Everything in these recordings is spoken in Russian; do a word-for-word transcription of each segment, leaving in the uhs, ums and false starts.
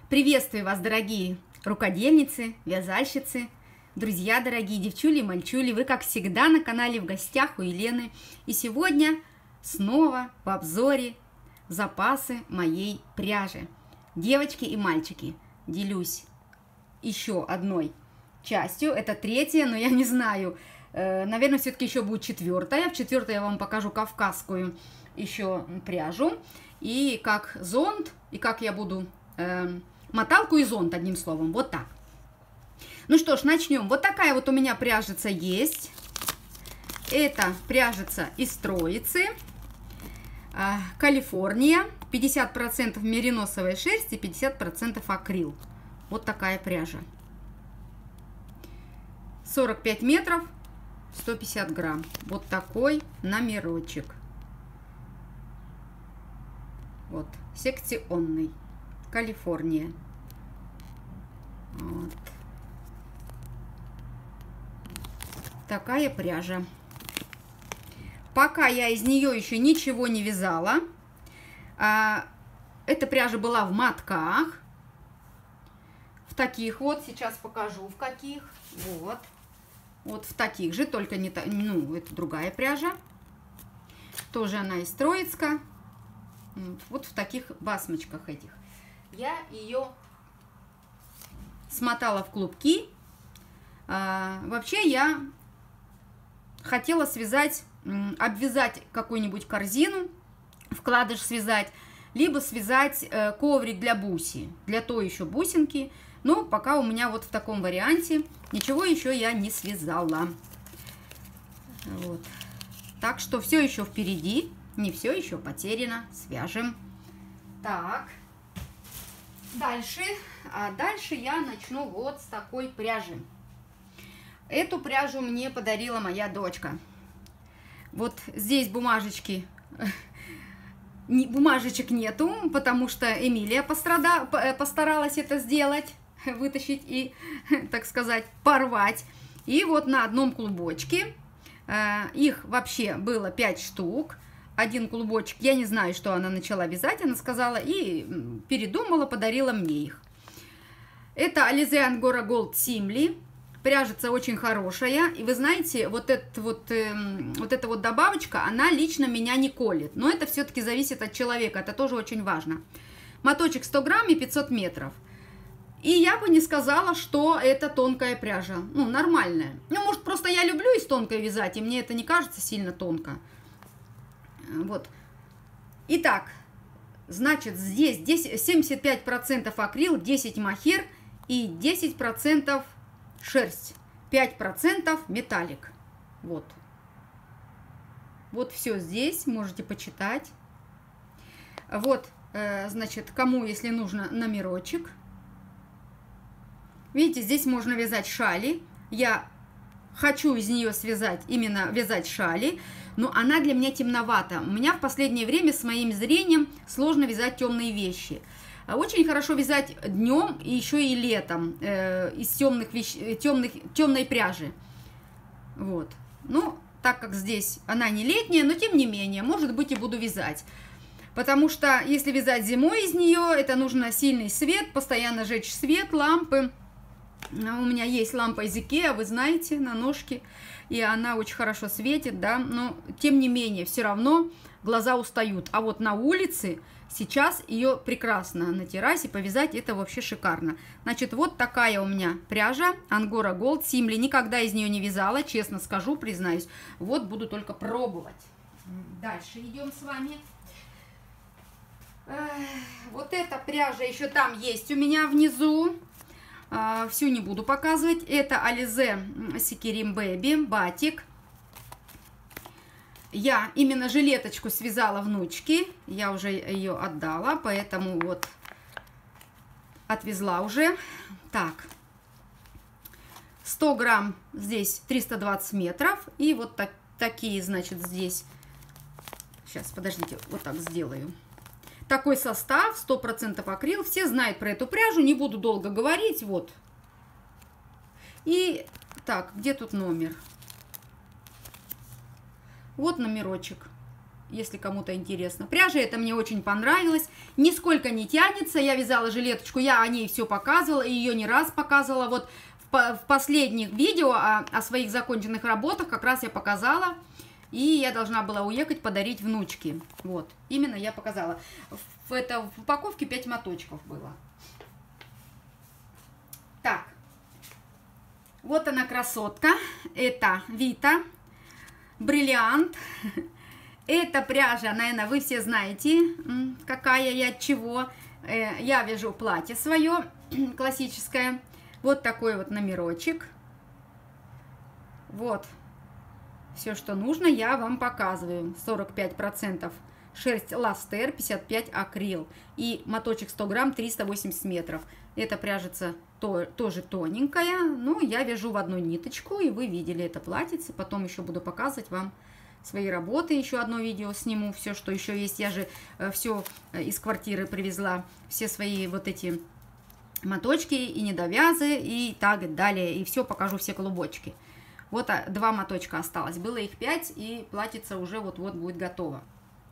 Приветствую вас, дорогие рукодельницы, вязальщицы, друзья дорогие, девчули и мальчули. Вы, как всегда, на канале «В гостях у Елены». И сегодня снова в обзоре запасы моей пряжи. Девочки и мальчики, делюсь еще одной частью. Это третья, но я не знаю. Наверное, все-таки еще будет четвертая. В четвертой я вам покажу кавказскую еще пряжу. И как зонт, и как я буду... Э, моталку и зонт, одним словом. Вот так. Ну что ж, начнем. Вот такая вот у меня пряжица есть. Это пряжица из Троицы. Э, Калифорния. пятьдесят процентов мериносовой шерсти, пятьдесят процентов акрил. Вот такая пряжа. сорок пять метров, сто пятьдесят грамм. Вот такой номерочек. Вот, секционный. Калифорния. Вот. Такая пряжа. Пока я из нее еще ничего не вязала. А, эта пряжа была в мотках. В таких вот, сейчас покажу в каких. Вот. Вот в таких же, только не та, ну, это другая пряжа. Тоже она из Троицка. Вот в таких басмочках этих. Я ее смотала в клубки. А, вообще я хотела связать, обвязать какую-нибудь корзину, вкладыш связать, либо связать э, коврик для буси, для той еще бусинки. Но пока у меня вот в таком варианте ничего еще я не связала. Вот. Так что все еще впереди, не все еще потеряно. Свяжем. Так. Дальше, а дальше я начну вот с такой пряжи. Эту пряжу мне подарила моя дочка. Вот здесь бумажечки, бумажечек нету, потому что Эмилия пострада, постаралась это сделать, вытащить и, так сказать, порвать. И вот на одном клубочке, их вообще было пять штук. Один клубочек, я не знаю, что она начала вязать, она сказала, и передумала, подарила мне их. Это Alize Angora Gold Simli. Пряжица очень хорошая. И вы знаете, вот, это вот, э, вот эта вот добавочка, она лично меня не колет. Но это все-таки зависит от человека, это тоже очень важно. Моточек сто грамм и пятьсот метров. И я бы не сказала, что это тонкая пряжа. Ну, нормальная. Ну, может, просто я люблю из тонкой вязать, и мне это не кажется сильно тонко. Вот. Итак, значит, здесь семьдесят пять процентов акрил, десять мохер и десять процентов шерсть, пять процентов металлик. Вот. Вот все здесь, можете почитать. Вот, значит, кому, если нужно, номерочек. Видите, здесь можно вязать шали. Я хочу из нее связать, именно вязать шали, но она для меня темновата. У меня в последнее время с моим зрением сложно вязать темные вещи. Очень хорошо вязать днем и еще и летом э, из темных вещ... темных... темной пряжи. Вот. Ну, так как здесь она не летняя, но тем не менее, может быть, и буду вязать. Потому что если вязать зимой из нее, это нужно сильный свет, постоянно жечь свет, лампы. У меня есть лампа из Икеа, вы знаете, на ножке, и она очень хорошо светит, да, но тем не менее, все равно глаза устают. А вот на улице сейчас ее прекрасно на террасе повязать, это вообще шикарно. Значит, вот такая у меня пряжа Angora Gold Simli. Никогда из нее не вязала, честно скажу, признаюсь. Вот буду только пробовать. Дальше идем с вами. Вот эта пряжа еще там есть у меня внизу. Всю не буду показывать. Это Alize Sekirim Baby батик. Я именно жилеточку связала внучке. Я уже ее отдала, поэтому вот отвезла уже. Так. сто грамм здесь триста двадцать метров. И вот так, такие, значит, здесь. Сейчас, подождите, вот так сделаю. Такой состав, сто процентов акрил. Все знают про эту пряжу, не буду долго говорить. Вот. И так, где тут номер? Вот номерочек. если кому-то интересно. Пряжа эта мне очень понравилась, нисколько не тянется. Я вязала жилеточку, я о ней все показывала, и ее не раз показывала. Вот в, в последних видео о, о своих законченных работах как раз я показала. И я должна была уехать подарить внучке. Вот, именно я показала. В, это, в упаковке пять моточков было. Так, вот она красотка. Это Вита, бриллиант. Эта пряжа, наверное, вы все знаете, какая я, от чего. Я вяжу платье свое, классическое. Вот такой вот номерочек. Вот. Все, что нужно, я вам показываю. сорок пять процентов шерсть Ластер, пятьдесят пять процентов акрил. И моточек сто грамм, триста восемьдесят метров. Эта пряжица то, тоже тоненькая. Но я вяжу в одну ниточку. И вы видели это платьице. Потом еще буду показывать вам свои работы. Еще одно видео сниму. Все, что еще есть. Я же э, все из квартиры привезла. Все свои вот эти моточки и недовязы. И так далее. И все покажу, все клубочки. Вот два моточка осталось. Было их пять, и платьице уже вот-вот будет готово.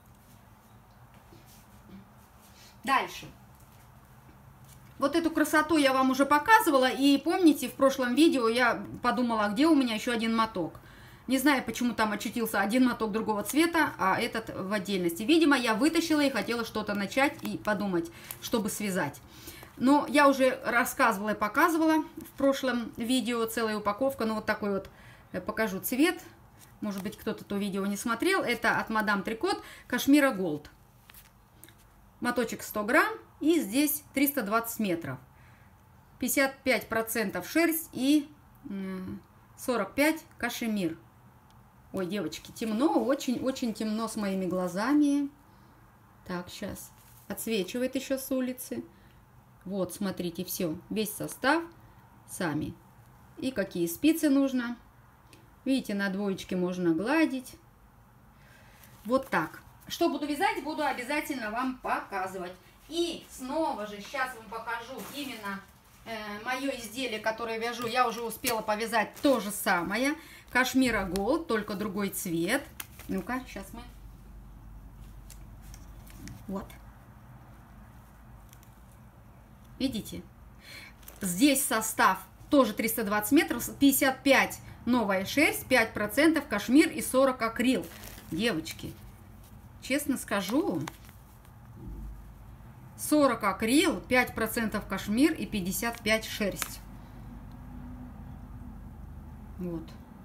Дальше. Вот эту красоту я вам уже показывала. И помните, в прошлом видео я подумала, где у меня еще один моток. Не знаю, почему там очутился один моток другого цвета, а этот в отдельности. Видимо, я вытащила и хотела что-то начать и подумать, чтобы связать. Но я уже рассказывала и показывала в прошлом видео целая упаковка. Ну, вот такой вот. Я покажу цвет. Может быть, кто-то то видео не смотрел. Это от Мадам Трикот Кашмира Голд. Моточек сто грамм. И здесь триста двадцать метров. пятьдесят пять процентов шерсть и сорок пять процентов кашемир. Ой, девочки, темно. Очень-очень темно с моими глазами. Так, сейчас. Отсвечивает еще с улицы. Вот, смотрите, все. Весь состав сами. И какие спицы нужно. Видите, на двоечке можно гладить. Вот так. Что буду вязать, буду обязательно вам показывать. И снова же сейчас вам покажу именно э, мое изделие, которое вяжу. Я уже успела повязать то же самое. Кашмира Голд, только другой цвет. Ну-ка, сейчас мы... Вот. Видите? Здесь состав тоже триста двадцать метров, пятьдесят пять новая шерсть, пять процентов кашмир и сорок акрил. Девочки, честно скажу, сорок акрил, пять процентов кашмир и пятьдесят пять шерсть. Вот.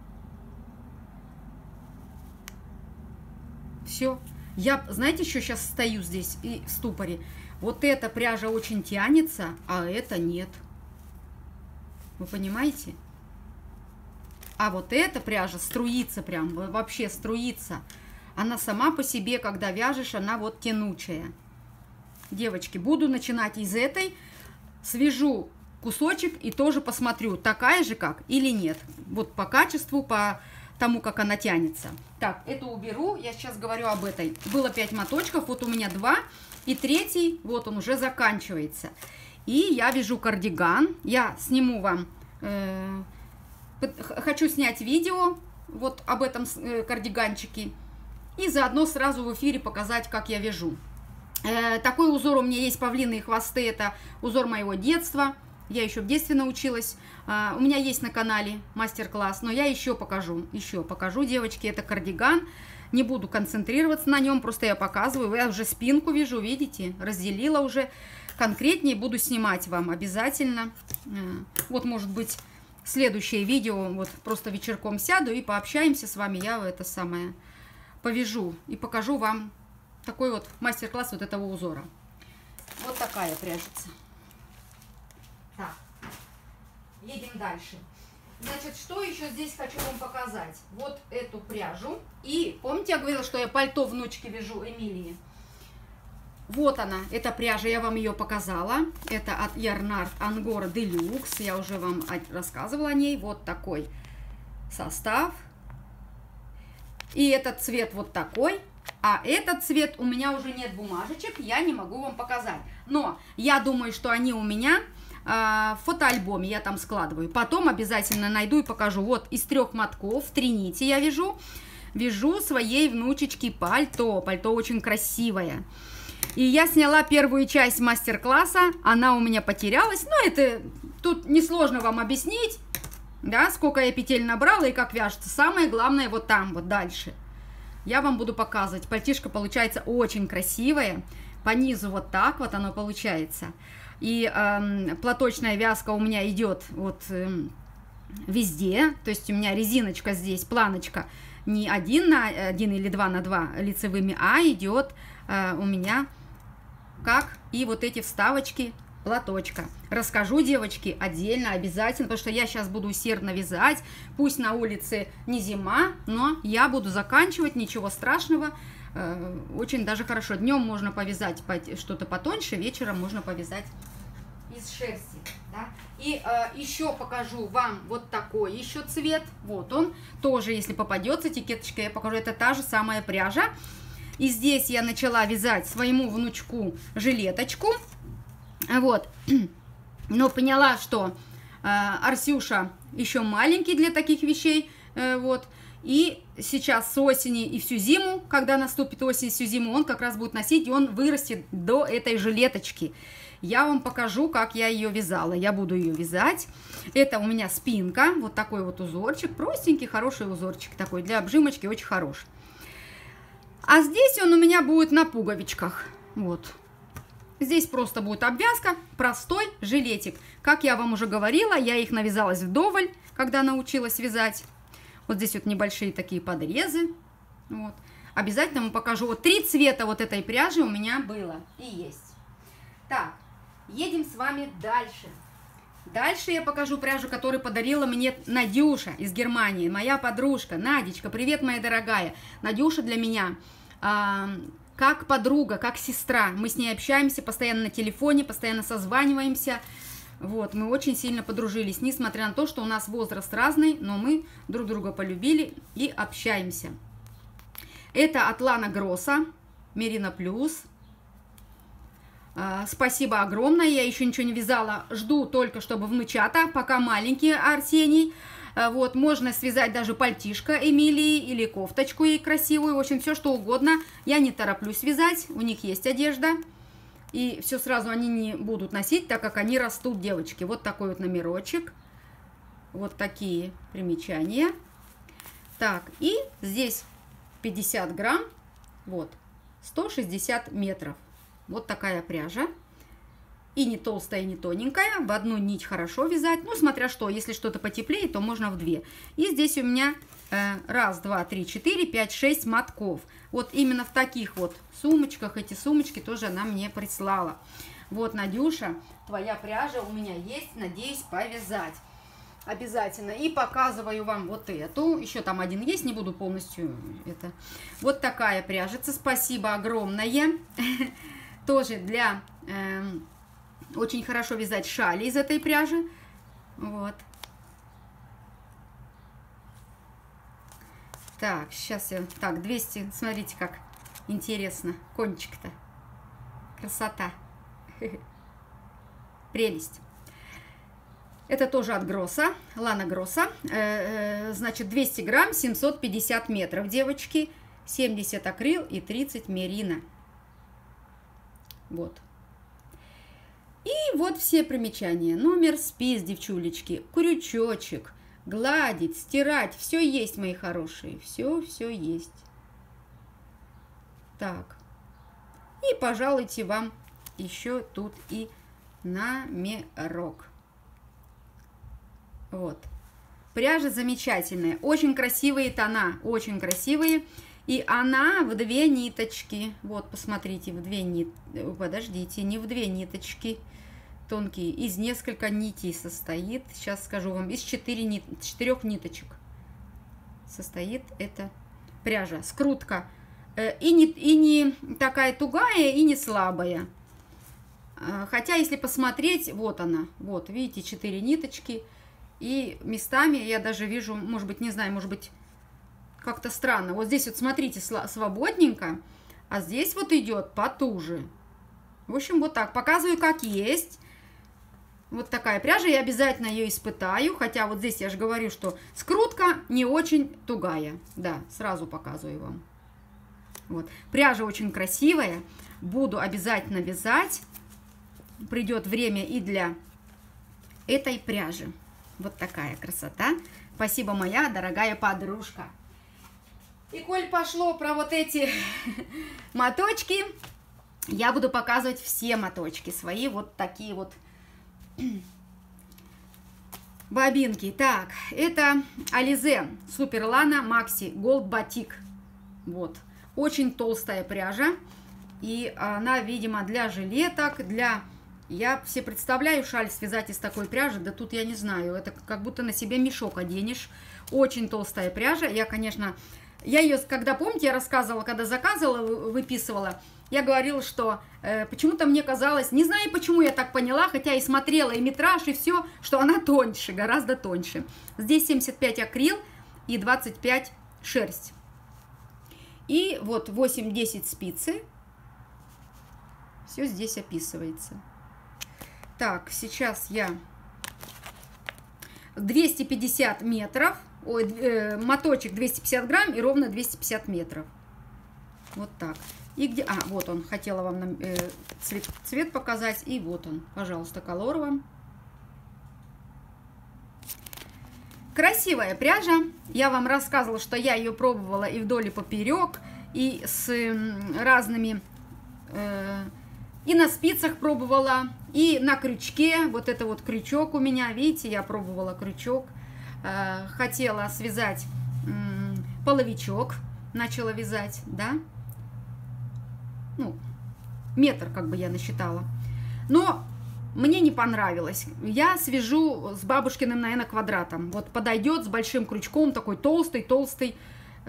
Все. Я, знаете, еще сейчас стою здесь и в ступоре. Вот эта пряжа очень тянется, а это нет. Вы понимаете? А вот эта пряжа струится прям, вообще струится. Она сама по себе, когда вяжешь, она вот тянучая. Девочки, буду начинать из этой. Свяжу кусочек и тоже посмотрю, такая же как или нет. Вот по качеству, по тому, как она тянется. Так, эту уберу. Я сейчас говорю об этой. Было пять моточков, вот у меня два. И третий, вот он уже заканчивается. И я вяжу кардиган. Я сниму вам... Э Хочу снять видео вот об этом кардиганчике и заодно сразу в эфире показать, как я вяжу. Э, такой узор у меня есть, павлиные хвосты, это узор моего детства. Я еще в детстве научилась. Э, у меня есть на канале мастер-класс, но я еще покажу, еще покажу, девочки, это кардиган. Не буду концентрироваться на нем, просто я показываю. Я уже спинку вяжу, видите, разделила уже. Конкретнее буду снимать вам обязательно. Э, вот, может быть... Следующее видео, вот просто вечерком сяду и пообщаемся с вами, я это самое повяжу и покажу вам такой вот мастер-класс вот этого узора. Вот такая пряжица. Так, едем дальше. Значит, что еще здесь хочу вам показать? Вот эту пряжу. И помните, я говорила, что я пальто внучки вяжу Эмилии? Вот она, эта пряжа, я вам ее показала. Это от Ярнард Ангора Делюкс. Я уже вам рассказывала о ней. Вот такой состав. И этот цвет вот такой. А этот цвет у меня уже нет бумажечек. Я не могу вам показать. Но я думаю, что они у меня э, в фотоальбоме. Я там складываю. Потом обязательно найду и покажу. Вот из трех мотков, три нити я вяжу. вяжу своей внучечке пальто. Пальто очень красивое. И я сняла первую часть мастер-класса, она у меня потерялась. Но это тут несложно вам объяснить, да, сколько я петель набрала и как вяжется. Самое главное вот там, вот дальше. Я вам буду показывать. Пальтишко получается очень красивое. По низу вот так вот оно получается. И э, платочная вязка у меня идет вот э, везде. То есть у меня резиночка здесь, планочка, не один на один или два на два лицевыми, а идет э, у меня как и вот эти вставочки платочка. Расскажу, девочки, отдельно, обязательно, потому что я сейчас буду усердно вязать. Пусть на улице не зима, но я буду заканчивать, ничего страшного. Э, очень даже хорошо. Днем можно повязать что-то потоньше, вечером можно повязать из шерсти. Да? И э, еще покажу вам вот такой еще цвет. Вот он. Тоже, если попадется этикеточка, я покажу. Это та же самая пряжа. И здесь я начала вязать своему внучку жилеточку. Вот. Но поняла, что э, Арсюша еще маленький для таких вещей. Э, вот. И сейчас с осени и всю зиму, когда наступит осень, всю зиму, он как раз будет носить, и он вырастет до этой жилеточки. Я вам покажу, как я ее вязала. Я буду ее вязать. Это у меня спинка. Вот такой вот узорчик. Простенький, хороший узорчик такой. Для обжимочки очень хороший. А здесь он у меня будет на пуговичках. Вот. Здесь просто будет обвязка, простой жилетик. Как я вам уже говорила, я их навязалась вдоволь, когда научилась вязать. Вот здесь вот небольшие такие подрезы. Вот. Обязательно вам покажу. Вот три цвета вот этой пряжи у меня было и есть. Так, едем с вами дальше. Дальше я покажу пряжу, которую подарила мне Надюша из Германии. Моя подружка. Надечка, привет, моя дорогая. Надюша для меня а, как подруга, как сестра. Мы с ней общаемся постоянно на телефоне, постоянно созваниваемся. Вот, мы очень сильно подружились, несмотря на то, что у нас возраст разный, но мы друг друга полюбили и общаемся. Это от Лана Гросса, Мерино Плюс. Спасибо огромное, я еще ничего не вязала, жду только, чтобы внучата, пока маленький Арсений. Вот, можно связать даже пальтишко Эмилии или кофточку ей красивую, в общем, все что угодно. Я не тороплюсь вязать, у них есть одежда. И все сразу они не будут носить, так как они растут, девочки. Вот такой вот номерочек. Вот такие примечания. Так, и здесь пятьдесят грамм, вот, сто шестьдесят метров. Вот такая пряжа. И не толстая, и не тоненькая. В одну нить хорошо вязать. Ну, смотря что. Если что-то потеплее, то можно в две. И здесь у меня э, раз, два, три, четыре, пять, шесть мотков. Вот именно в таких вот сумочках. Эти сумочки тоже она мне прислала. Вот, Надюша, твоя пряжа у меня есть. Надеюсь повязать. Обязательно. И показываю вам вот эту. Еще там один есть. Не буду полностью это. Вот такая пряжица. Спасибо огромное. Тоже для... Очень хорошо вязать шали из этой пряжи. Вот. Так, сейчас я... Так, двести. Смотрите, как интересно. Кончик-то. Красота. Прелесть. Это тоже от Гросса. Лана Гросса. Значит, двести грамм, семьсот пятьдесят метров, девочки. семьдесят акрил и тридцать мерино. Вот. И вот все примечания. Номер, спис, девчулечки, крючочек, гладить, стирать. Все есть, мои хорошие. Все, все есть. Так. И, пожалуйте, вам еще тут и номерок. Вот. Пряжа замечательная. Очень красивые тона. Очень красивые. И она в две ниточки. Вот, посмотрите, в две ниточки. Подождите, не в две ниточки. Тонкие. Из несколько нитей состоит. Сейчас скажу вам. Из четыре нит... четырех ниточек состоит эта пряжа. Скрутка. И не, и не такая тугая, и не слабая. Хотя, если посмотреть, вот она. Вот, видите, четыре ниточки. И местами я даже вижу, может быть, не знаю, может быть, как-то странно. Вот здесь вот, смотрите, свободненько. А здесь вот идет потуже. В общем, вот так. Показываю, как есть. Вот такая пряжа, я обязательно ее испытаю, хотя вот здесь я же говорю, что скрутка не очень тугая. Да, сразу показываю вам. Вот. Пряжа очень красивая, буду обязательно вязать. Придет время и для этой пряжи. Вот такая красота. Спасибо, моя дорогая подружка. И коль пошло про вот эти моточки, я буду показывать все моточки свои, вот такие вот бобинки. Так, это Alize Superlana Maxi Gold Batik. Вот, очень толстая пряжа, и она, видимо, для жилеток, для... Я все представляю шаль связать из такой пряжи, да тут я не знаю, это как будто на себе мешок оденешь. Очень толстая пряжа, я, конечно... Я ее, когда, помните, я рассказывала, когда заказывала, выписывала, я говорила, что э, почему-то мне казалось, не знаю, почему я так поняла, хотя и смотрела и метраж, и все, что она тоньше, гораздо тоньше. Здесь семьдесят пять акрил и двадцать пять шерсть. И вот восемь-десять спицы. Все здесь описывается. Так, сейчас я двести пятьдесят метров. Ой, э, моточек двести пятьдесят грамм и ровно двести пятьдесят метров. Вот так. И где... А, вот он. Хотела вам э, цвет, цвет показать. И вот он. Пожалуйста, колор вам. Красивая пряжа. Я вам рассказывала, что я ее пробовала и вдоль и поперек. И с э, разными... Э, и на спицах пробовала. И на крючке. Вот это вот крючок у меня. Видите, я пробовала крючок. Хотела связать половичок, начала вязать, да, ну, метр как бы я насчитала, но мне не понравилось. Я свяжу с бабушкиным, наверное, квадратом, вот подойдет с большим крючком, такой толстый, толстый,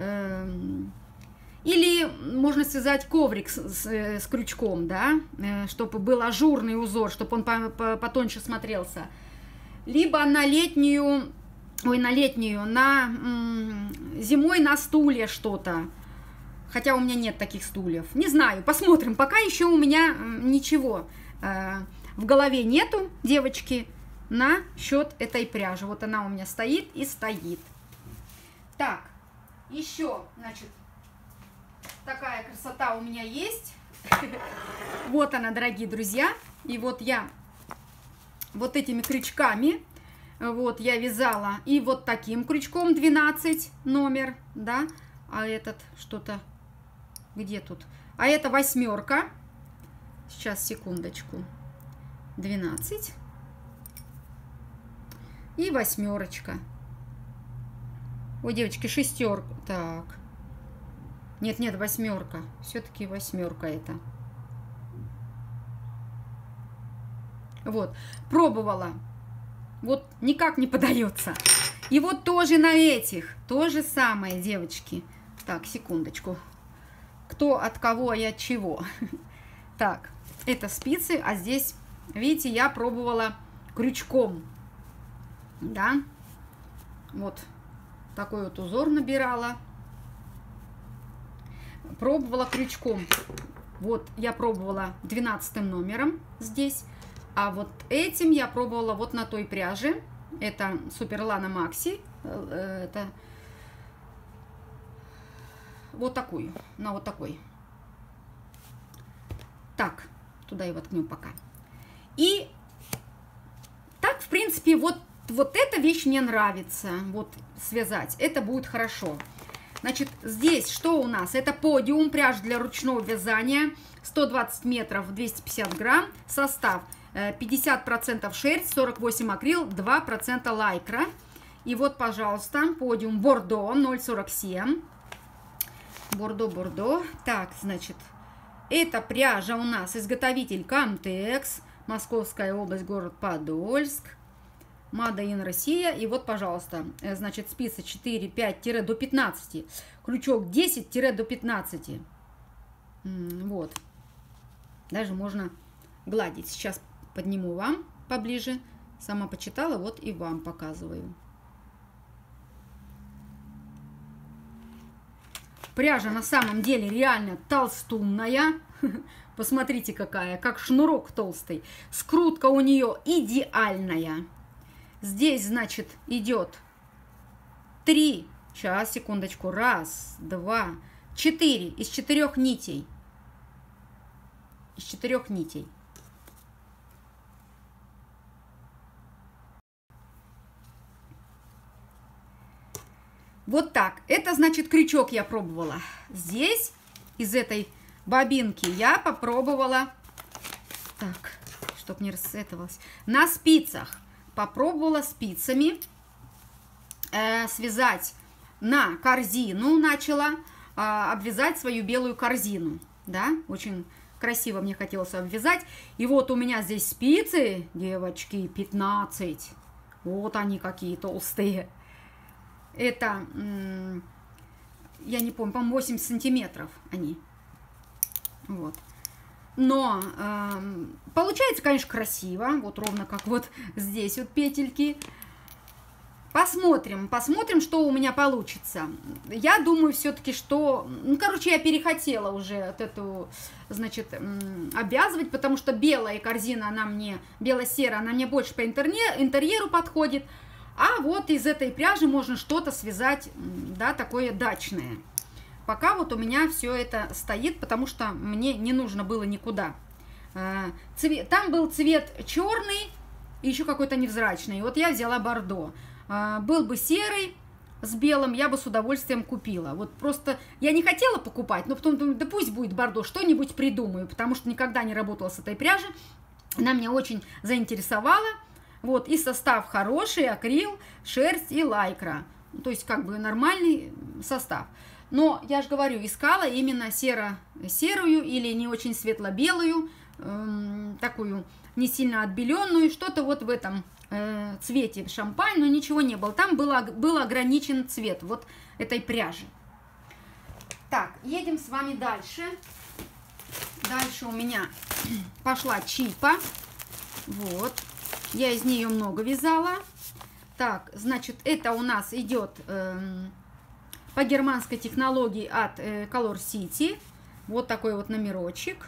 или можно связать коврик с, с, с крючком, да, чтобы был ажурный узор, чтобы он потоньше смотрелся, либо на летнюю Ой, на летнюю, на зимой на стуле что-то. Хотя у меня нет таких стульев. Не знаю, посмотрим. Пока еще у меня ничего э, в голове нету, девочки, на счет этой пряжи. Вот она у меня стоит и стоит. Так, еще, значит, такая красота у меня есть. Вот она, дорогие друзья. И вот я вот этими крючками... Вот, я вязала и вот таким крючком двенадцать номер, да, а этот что-то, где тут? А это восьмерка, сейчас, секундочку, двенадцать и восьмерочка. Ой, девочки, шестерка, так, нет, нет, восьмерка, все-таки восьмерка это. Вот, пробовала. Вот никак не подается. И вот тоже на этих. То же самое, девочки. Так, секундочку. Кто от кого и от чего. Так, это спицы. А здесь, видите, я пробовала крючком. Да. Вот такой вот узор набирала. Пробовала крючком. Вот я пробовала двенадцатым номером здесь. А вот этим я пробовала вот на той пряже. Это Superlana Maxi. Это вот такую. На вот такой. Так, туда и воткну пока. И так, в принципе, вот, вот эта вещь мне нравится. Вот связать. Это будет хорошо. Значит, здесь что у нас? Это подиум, пряжа для ручного вязания. сто двадцать метров, двести пятьдесят грамм. Состав. пятьдесят процентов шерсть, сорок восемь акрил, два процента лайкра. И вот, пожалуйста, подиум Бордо ноль сорок семь. Бордо-Бордо. Так, значит, эта пряжа у нас изготовитель Камтекс, Московская область, город Подольск, Made in Россия. И вот, пожалуйста, значит, спицы четыре, пять до пятнадцати, крючок десять до пятнадцати. Вот. Даже можно гладить. Сейчас подниму вам поближе. Сама почитала, вот и вам показываю. Пряжа на самом деле реально толстунная. Посмотрите, какая, как шнурок толстый. Скрутка у нее идеальная. Здесь, значит, идет три. Сейчас, секундочку. Раз, два, четыре. Из четырех нитей. Из четырех нитей. Вот так. Это, значит, крючок я пробовала. Здесь, из этой бобинки, я попробовала... Так, чтоб не рассетовалось. На спицах. Попробовала спицами э, связать на корзину. Начала э, обвязать свою белую корзину. Да, очень красиво мне хотелось обвязать. И вот у меня здесь спицы, девочки, пятнадцать. Вот они какие толстые. Это, я не помню, по-моему, восемь сантиметров они. Вот. Но э, получается, конечно, красиво. Вот ровно как вот здесь вот петельки. Посмотрим, посмотрим, что у меня получится. Я думаю все-таки, что... Ну, короче, я перехотела уже от эту, значит, обвязывать, потому что белая корзина, она мне, бело-серая, она мне больше по интерьеру подходит. А вот из этой пряжи можно что-то связать, да, такое дачное. Пока вот у меня все это стоит, потому что мне не нужно было никуда. Цвет, там был цвет черный и еще какой-то невзрачный. Вот я взяла бордо. Был бы серый с белым, я бы с удовольствием купила. Вот просто я не хотела покупать, но потом думаю, да пусть будет бордо, что-нибудь придумаю, потому что никогда не работала с этой пряжей. Она меня очень заинтересовала. Вот, и состав хороший, акрил, шерсть и лайкра. То есть, как бы нормальный состав. Но, я же говорю, искала именно серо-серую или не очень светло-белую, э, такую не сильно отбеленную, что-то вот в этом э, цвете шампань, но ничего не было. Там было, был ограничен цвет вот этой пряжи. Так, едем с вами дальше. Дальше у меня пошла чипа. Вот. Я из нее много вязала. Так, значит, это у нас идет э, по германской технологии от э, Color City. Вот такой вот номерочек.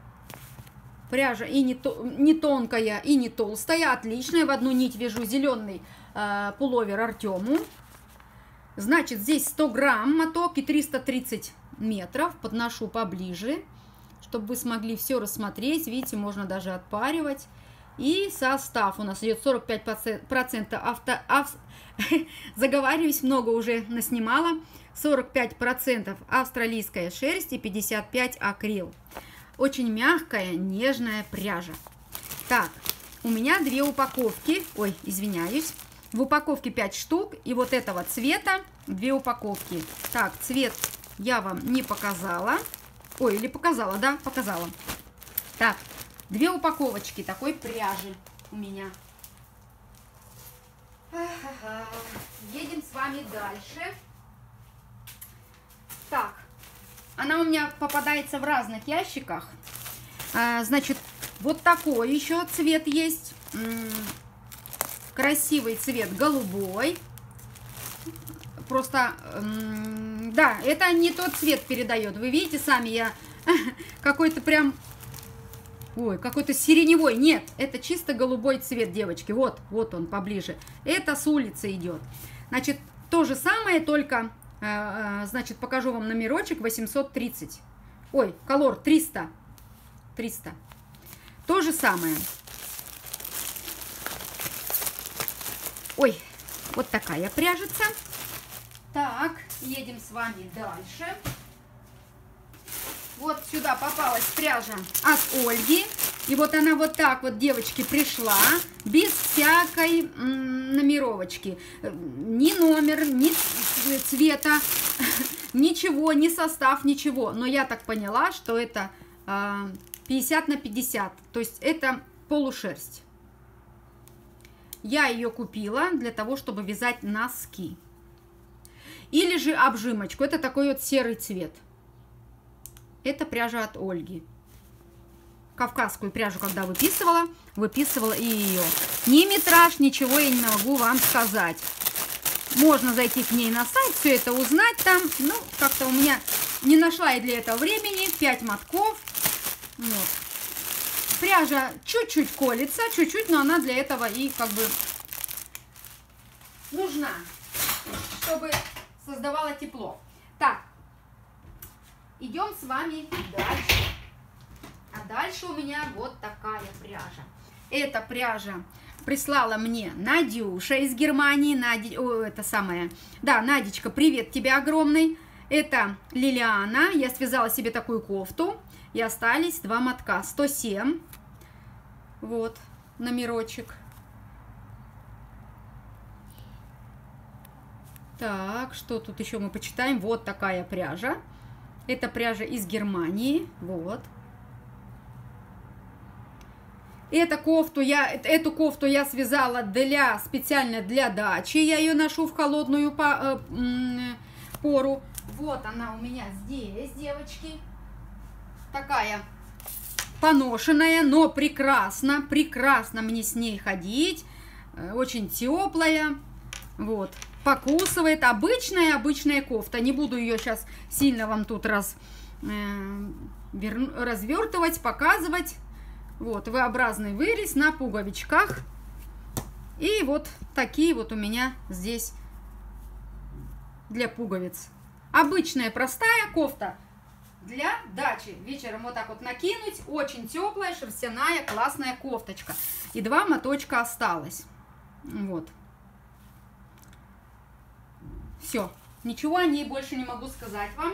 Пряжа и не, то, не тонкая, и не толстая. Отличная. В одну нить вяжу зеленый э, пуловер Артему. Значит, здесь сто грамм моток и триста тридцать метров. Подношу поближе, чтобы вы смогли все рассмотреть. Видите, можно даже отпаривать. И состав у нас идет сорок пять процентов авто, ав, заговариваюсь, много уже наснимала. сорок пять процентов австралийская шерсть и пятьдесят пять процентов акрил. Очень мягкая, нежная пряжа. Так, у меня две упаковки. Ой, извиняюсь. В упаковке пять штук. И вот этого цвета две упаковки. Так, цвет я вам не показала. Ой, или показала, да, показала. Так. Две упаковочки такой пряжи у меня. Едем с вами дальше. Так, она у меня попадается в разных ящиках. Значит, вот такой еще цвет есть. Красивый цвет голубой. Просто, да, это не тот цвет передает. Вы видите сами, я какой-то прям... Ой, какой-то сиреневой. Нет, это чисто голубой цвет, девочки. Вот, вот он поближе. Это с улицы идет. Значит, то же самое, только, э, значит, покажу вам номерочек восемьсот тридцать. Ой, колор триста. триста. То же самое. Ой, вот такая пряжица. Так, едем с вами дальше. Вот сюда попалась пряжа от Ольги. И вот она вот так вот, девочки, пришла. Без всякой номеровочки. Ни номер, ни цвета, ничего, ни состав, ничего. Но я так поняла, что это пятьдесят на пятьдесят. То есть это полушерсть. Я ее купила для того, чтобы вязать носки. Или же обжимочку. Это такой вот серый цвет. Это пряжа от Ольги. Кавказскую пряжу, когда выписывала, выписывала и ее. Ни метраж, ничего я не могу вам сказать. Можно зайти к ней на сайт, все это узнать там. Ну, как-то у меня не нашла я для этого времени. пять мотков. Вот. Пряжа чуть-чуть колется, чуть-чуть, но она для этого и как бы нужна, чтобы создавала тепло. Так, идем с вами дальше. А дальше у меня вот такая пряжа. Эта пряжа прислала мне Надюша из Германии. Нади... О, это самое. Да, Надечка, привет тебе огромный. Это Лилиана. Я связала себе такую кофту. И остались два мотка. сто семь. Вот, номерочек. Так, что тут еще мы почитаем? Вот такая пряжа. Это пряжа из Германии. Вот. Эту кофту я, эту кофту я связала для, специально для дачи. Я ее ношу в холодную пору. Вот она у меня здесь, девочки. Такая поношенная, но прекрасно. Прекрасно мне с ней ходить. Очень теплая. Вот. Покусывает. Обычная, обычная кофта. Не буду ее сейчас сильно вам тут раз, э, вер, развертывать, показывать. Вот. V-образный вырез на пуговичках. И вот такие вот у меня здесь для пуговиц. Обычная простая кофта для дачи. Вечером вот так вот накинуть. Очень теплая, шерстяная, классная кофточка. И два моточка осталось. Вот. Все. Ничего о ней больше не могу сказать вам.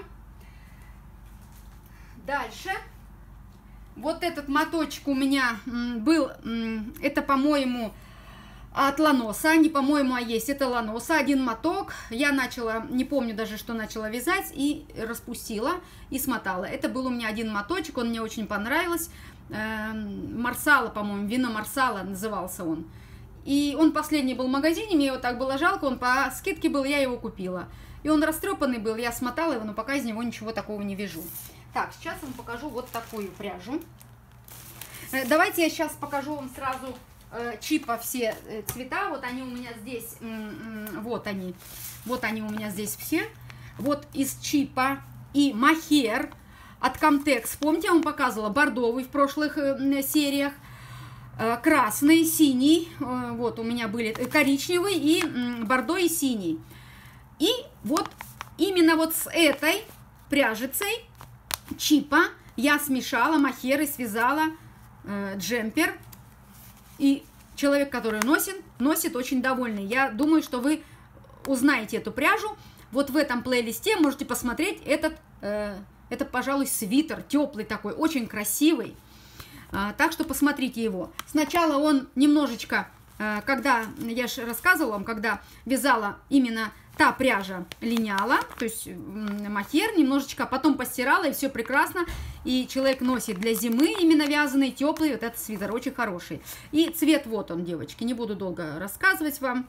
Дальше. Вот этот моточек у меня был. Это, по-моему, от Ланоса. Не по-моему, а есть. Это Ланоса. Один моток. Я начала, не помню даже, что начала вязать. И распустила. И смотала. Это был у меня один моточек. Он мне очень понравился. Марсала, по-моему. Вино Марсала назывался он. И он последний был в магазине. Мне его так было жалко. Он по скидке был. Я его купила. И он растрепанный был. Я смотала его, но пока из него ничего такого не вяжу. Так, сейчас вам покажу вот такую пряжу. Давайте я сейчас покажу вам сразу э, чипа все э, цвета. Вот они у меня здесь, вот они, вот они у меня здесь все. Вот из чипа и махер от Comtex. Помните, я вам показывала бордовый в прошлых э, сериях. Э, красный, синий, э, вот у меня были коричневый и э, бордо и синий. И вот именно вот с этой пряжицей чипа я смешала махер и связала э, джемпер. И человек, который носит, носит очень довольный. Я думаю, что вы узнаете эту пряжу. Вот в этом плейлисте можете посмотреть этот, э, это, пожалуй, свитер теплый такой, очень красивый. Э, так что посмотрите его. Сначала он немножечко, э, когда, я же рассказывала вам, когда вязала именно та пряжа линяла, то есть махер немножечко, а потом постирала, и все прекрасно. И человек носит для зимы именно вязаный, теплый, вот этот свитер, очень хороший. И цвет вот он, девочки, не буду долго рассказывать вам.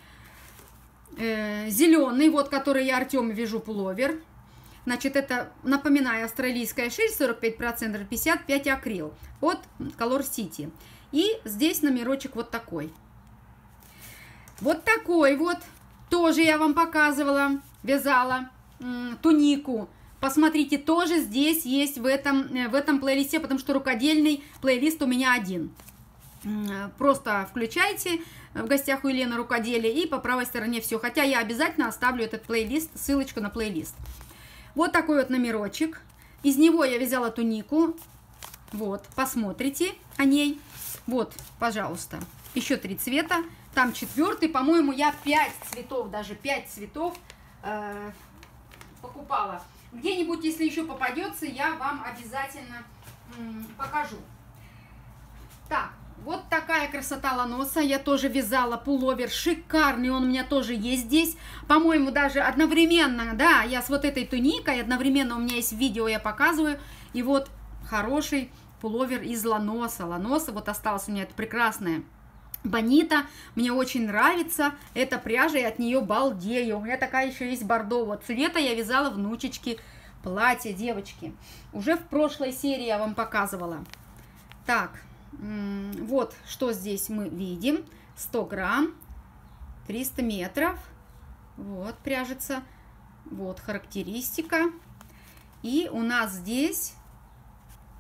Э, зеленый, вот, который я Артему вяжу пуловер. Значит, это, напоминаю, австралийская шерсть, сорок пять процентов, пятьдесят пять акрил от Color City. И здесь номерочек вот такой. Вот такой вот. Тоже я вам показывала, вязала тунику. Посмотрите, тоже здесь есть в этом, в этом плейлисте, потому что рукодельный плейлист у меня один. Просто включайте в гостях у Елены рукоделие и по правой стороне все. Хотя я обязательно оставлю этот плейлист, ссылочку на плейлист. Вот такой вот номерочек. Из него я вязала тунику. Вот, посмотрите о ней. Вот, пожалуйста, еще три цвета. Там четвертый, по-моему, я пять цветов, даже пять цветов э, покупала. Где-нибудь, если еще попадется, я вам обязательно м, покажу. Так, вот такая красота Ланоса. Я тоже вязала пуловер, шикарный, он у меня тоже есть здесь. По-моему, даже одновременно, да, я с вот этой туникой, одновременно у меня есть видео, я показываю. И вот хороший пуловер из Ланоса. Ланоса, вот осталась у меня это прекрасная Бонита, мне очень нравится эта пряжа, и от нее балдею. У меня такая еще есть бордового цвета, я вязала внучечки платье, девочки. Уже в прошлой серии я вам показывала. Так, вот что здесь мы видим. сто грамм, триста метров. Вот пряжица. Вот характеристика. И у нас здесь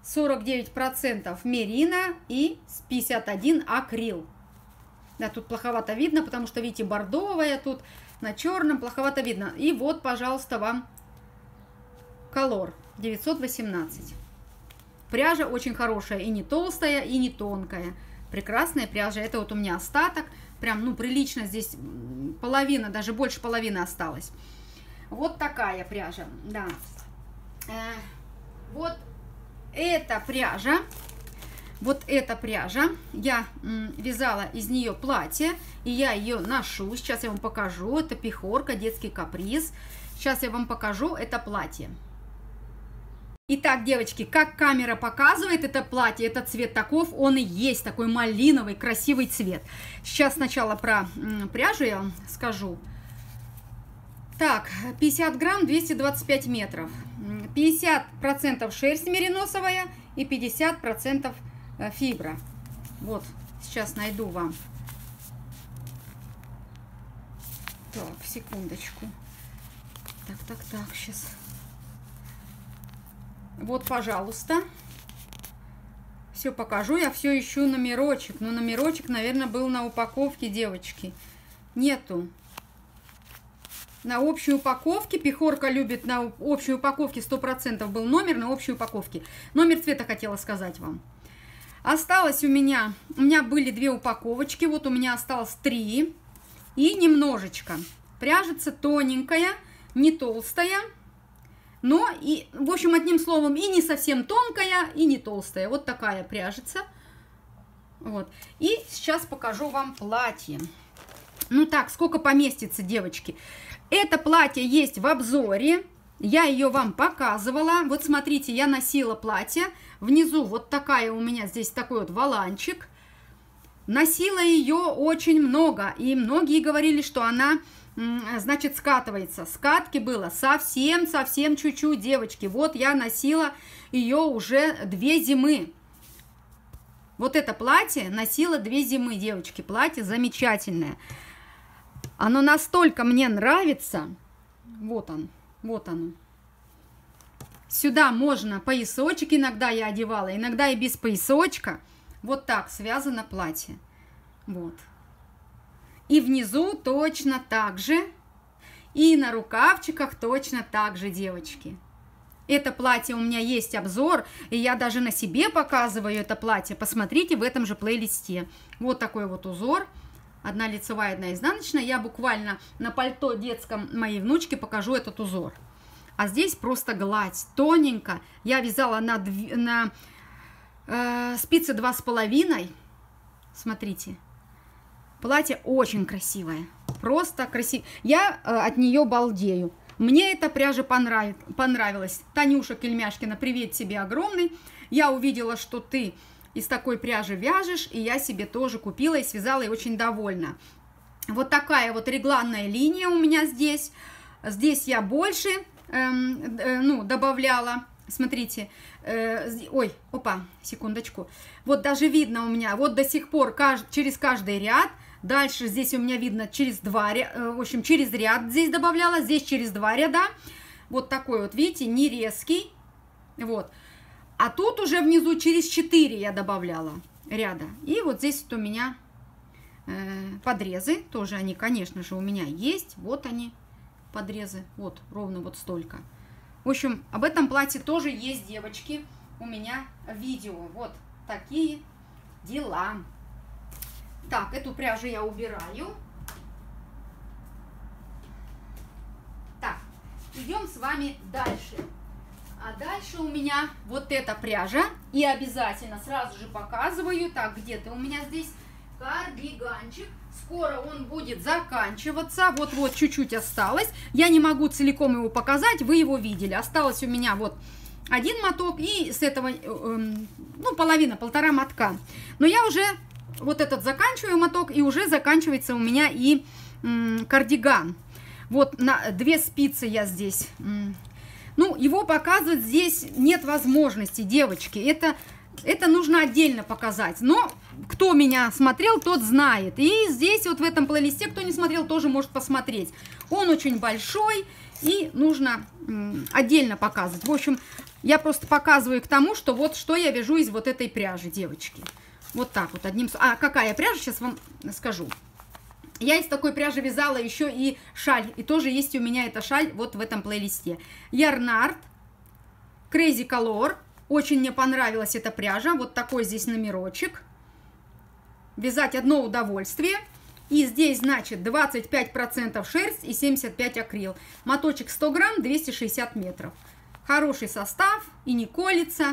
сорок девять процентов мерина и пятьдесят один акрил. Да, тут плоховато видно, потому что, видите, бордовая тут на черном, плоховато видно. И вот, пожалуйста, вам колор девятьсот восемнадцать. Пряжа очень хорошая, и не толстая, и не тонкая. Прекрасная пряжа. Это вот у меня остаток. Прям, ну, прилично здесь половина, даже больше половины осталось. Вот такая пряжа, да. Э, вот эта пряжа, вот эта пряжа, я м, вязала из нее платье, и я ее ношу. Сейчас я вам покажу. Это пехорка, детский каприз. Сейчас я вам покажу это платье. Итак, девочки, как камера показывает это платье, этот цвет таков, он и есть, такой малиновый, красивый цвет. Сейчас сначала про м, пряжу я вам скажу. Так, пятьдесят грамм, двести двадцать пять метров. пятьдесят процентов шерсть мериносовая и пятьдесят процентов фибра. Вот, сейчас найду вам. Так, секундочку. Так, так, так, сейчас. Вот, пожалуйста. Все покажу. Я все ищу номерочек. Но номерочек, наверное, был на упаковке, девочки. Нету. На общей упаковке. Пехорка любит на общей упаковке. сто процентов был номер на общей упаковке. Номер цвета хотела сказать вам. Осталось у меня... У меня были две упаковочки. Вот у меня осталось три. И немножечко. Пряжица тоненькая, не толстая. Но, и, в общем, одним словом, и не совсем тонкая, и не толстая. Вот такая пряжица. Вот. И сейчас покажу вам платье. Ну так, сколько поместится, девочки. Это платье есть в обзоре. Я ее вам показывала. Вот смотрите, я носила платье. Внизу вот такая у меня здесь такой вот воланчик. Носила ее очень много. И многие говорили, что она... значит, скатывается. Скатки было совсем-совсем чуть-чуть, девочки. Вот я носила ее уже две зимы. Вот это платье носила две зимы, девочки. Платье замечательное. Оно настолько мне нравится. Вот он, вот оно. Сюда можно поясочек иногда я одевала, иногда и без поясочка. Вот так связано платье. Вот. И внизу точно так же. И на рукавчиках точно так же, девочки. Это платье у меня есть обзор. И я даже на себе показываю это платье. Посмотрите в этом же плейлисте. Вот такой вот узор. Одна лицевая, одна изнаночная. Я буквально на пальто детском моей внучки покажу этот узор. А здесь просто гладь. Тоненько. Я вязала на, на э, спицы два с половиной. Смотрите. Платье очень красивое, просто красиво. Я э, от нее балдею. Мне эта пряжа понрав... понравилась. Танюша Кельмяшкина, привет тебе огромный. Я увидела, что ты из такой пряжи вяжешь, и я себе тоже купила и связала, и очень довольна. Вот такая вот регланная линия у меня здесь. Здесь я больше э, э, ну, добавляла. Смотрите, э, ой, опа, секундочку. Вот даже видно у меня, вот до сих пор кажд... через каждый ряд. Дальше здесь у меня видно через два ряда, в общем, через ряд здесь добавляла, здесь через два ряда. Вот такой вот, видите, не резкий. Вот. А тут уже внизу через четыре я добавляла ряда. И вот здесь вот у меня э, подрезы. Тоже они, конечно же, у меня есть. Вот они, подрезы. Вот, ровно вот столько. В общем, об этом платье тоже есть, девочки, у меня видео. Вот такие дела. Так, эту пряжу я убираю. Так, идем с вами дальше. А дальше у меня вот эта пряжа. И обязательно сразу же показываю. Так, где-то у меня здесь кардиганчик. Скоро он будет заканчиваться. Вот-вот чуть-чуть осталось. Я не могу целиком его показать. Вы его видели. Осталось у меня вот один моток. И с этого, ну, половина, полтора мотка. Но я уже... Вот этот заканчиваю моток, и уже заканчивается у меня и м, кардиган. Вот на две спицы я здесь. М, ну, его показывать здесь нет возможности, девочки. Это, это нужно отдельно показать. Но кто меня смотрел, тот знает. И здесь вот в этом плейлисте, кто не смотрел, тоже может посмотреть. Он очень большой, и нужно м, отдельно показывать. В общем, Я просто показываю к тому, что вот что я вяжу из вот этой пряжи, девочки. Вот так вот одним... А какая пряжа, сейчас вам скажу. Я из такой пряжи вязала еще и шаль. И тоже есть у меня эта шаль вот в этом плейлисте. Ярнард, Crazy Color. Очень мне понравилась эта пряжа. Вот такой здесь номерочек. Вязать одно удовольствие. И здесь, значит, двадцать пять процентов шерсть и семьдесят пять процентов акрил. Моточек сто грамм, двести шестьдесят метров. Хороший состав и не колется.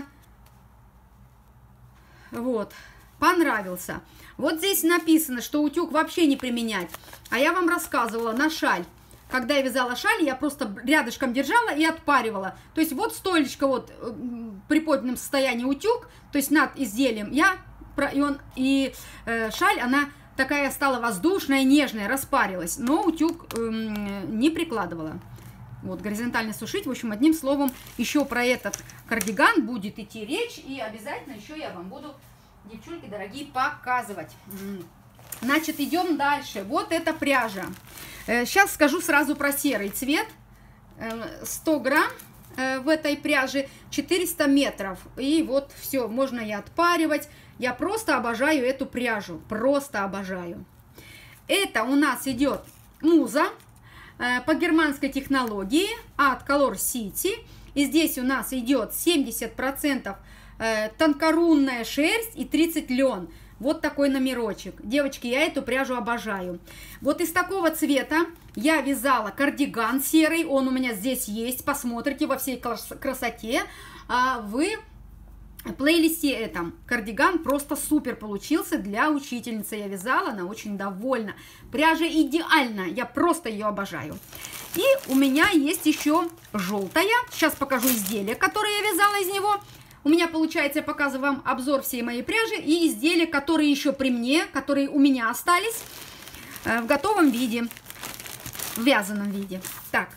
Вот. Понравился. Вот здесь написано, что утюг вообще не применять. А я вам рассказывала на шаль. Когда я вязала шаль, я просто рядышком держала и отпаривала. То есть вот стоечко вот при поднятом состоянии утюг, то есть над изделием, я и, он, и э, шаль, она такая стала воздушная, нежная, распарилась. Но утюг э, не прикладывала. Вот, горизонтально сушить. В общем, одним словом, еще про этот кардиган будет идти речь. И обязательно еще я вам буду, девчульки дорогие, показывать. Значит, идем дальше. Вот эта пряжа. Сейчас скажу сразу про серый цвет. сто грамм в этой пряже, четыреста метров. И вот все, можно и отпаривать. Я просто обожаю эту пряжу. Просто обожаю. Это у нас идет Муза. По германской технологии от Color City. И здесь у нас идет семьдесят процентов тонкорунная шерсть и тридцать лен. Вот такой номерочек. Девочки, я эту пряжу обожаю. Вот из такого цвета я вязала кардиган серый. Он у меня здесь есть. Посмотрите во всей красоте. Вы... В плейлисте этом кардиган просто супер получился для учительницы. Я вязала, она очень довольна. Пряжа идеальная, я просто ее обожаю. И у меня есть еще желтая. Сейчас покажу изделие, которое я вязала из него. У меня получается, я показываю вам обзор всей моей пряжи и изделия, которые еще при мне, которые у меня остались в готовом виде, в вязаном виде. Так,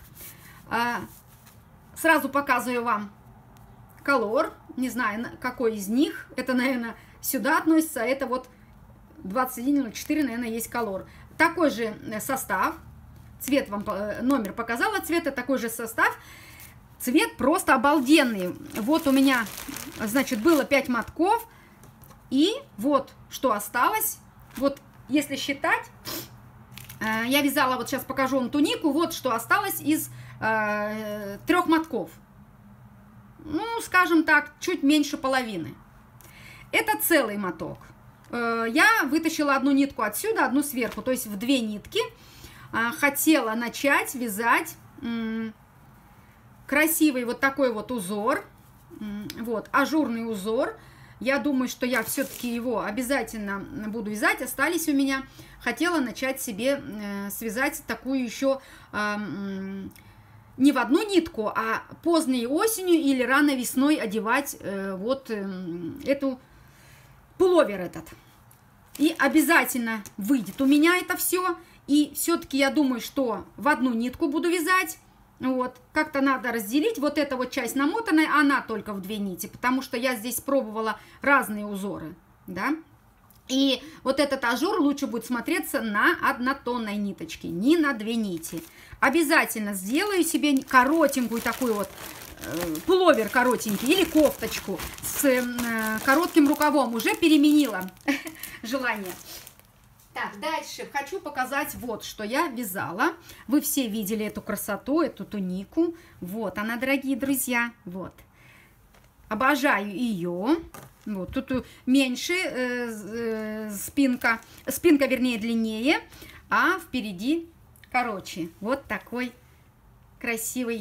сразу показываю вам Color, не знаю, какой из них, это, наверное, сюда относится, это вот двадцать один ноль четыре, наверное, есть Color. Такой же состав, цвет вам, номер показала, цвета такой же состав, цвет просто обалденный. Вот у меня, значит, было пять мотков, и вот что осталось, вот если считать, я вязала, вот сейчас покажу вам тунику, вот что осталось из э, трех мотков. Ну, скажем так, чуть меньше половины. Это целый моток. Я вытащила одну нитку отсюда, одну сверху, то есть в две нитки. Хотела начать вязать красивый вот такой вот узор. Вот, ажурный узор. Я думаю, что я все-таки его обязательно буду вязать. Остались у меня. Хотела начать себе связать такую еще... не в одну нитку, а поздней осенью или рано весной одевать э, вот э, эту пуловер этот. И обязательно выйдет у меня это все. И все-таки я думаю, что в одну нитку буду вязать. Вот. Как-то надо разделить. Вот эта вот часть намотанная, она только в две нити. Потому что я здесь пробовала разные узоры. Да? И вот этот ажур лучше будет смотреться на однотонной ниточке, не на две нити. Обязательно сделаю себе коротенькую такую вот э, пуловер коротенький или кофточку с э, коротким рукавом. Уже переменила желание. Так, дальше хочу показать вот, что я вязала. Вы все видели эту красоту, эту тунику. Вот она, дорогие друзья. Вот. Обожаю ее. Вот, тут меньше э, э, спинка, спинка, вернее, длиннее, а впереди короче. Вот такой красивый,